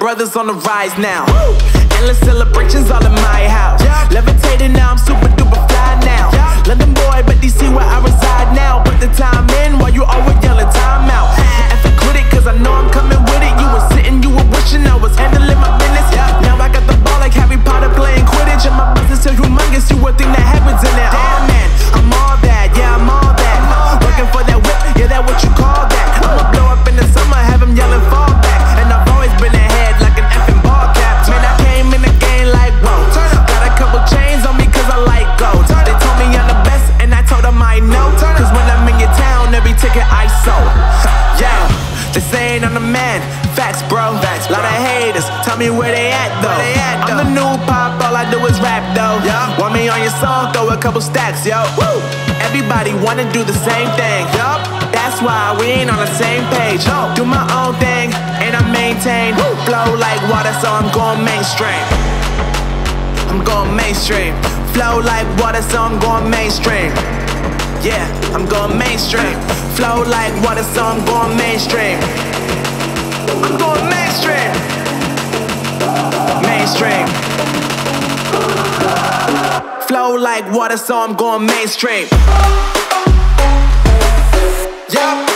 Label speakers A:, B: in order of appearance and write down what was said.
A: brothers on the rise now. Endless celebrations all in my house. Levitating now, I'm super duper fly now. London boy, but DC where I reside now. Put the time in while you always yelling time out. And for quit it, cause I know I'm coming with it. You were sitting, you were wishing I was handling my business. Now I got the ball like Harry Potter playing Quidditch. And my business is humongous, you would think that happens in it. Oh man, I'm all that, yeah, I'm all that. Working for that whip, yeah, that what you call that. I'ma blow up in the summer, have them yelling fall back. And I've always been ahead like an effing ball cap. Man, I came in the game like, whoa. Got a couple chains on me cause I like gold. They told me I'm the best and I told them I know. Cause when I'm in your town, every ticket I sold. Yeah, they saying I'm the man. Facts, bro. Lot of haters, tell me where they at though. I'm the new pop, all I do is rap though. Want me on your song, throw a couple stacks, yo. Woo! Everybody wanna do the same thing. That's why we ain't on the same page. Do my own thing, and I maintain. Flow like water, so I'm going mainstream. I'm going mainstream. Flow like water, so I'm going mainstream. Yeah, I'm going mainstream. Flow like water, so I'm going mainstream. I'm going mainstream. Mainstream. Flow like water, so I'm going mainstream. Yeah.